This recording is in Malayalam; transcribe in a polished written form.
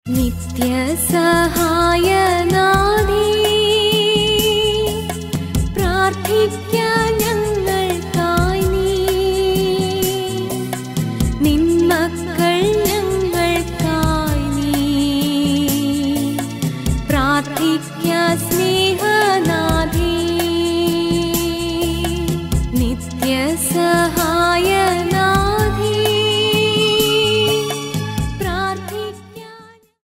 നിത്യസഹായനാഥേ, പ്രാർത്ഥിക്കാൻ ഞങ്ങൾക്കായി നീ, നിൻ മക്കൾ ഞങ്ങൾക്കായി നീ, പ്രാർത്ഥിക്കാൻ സ്നേഹനാഥേ, നിത്യസഹായ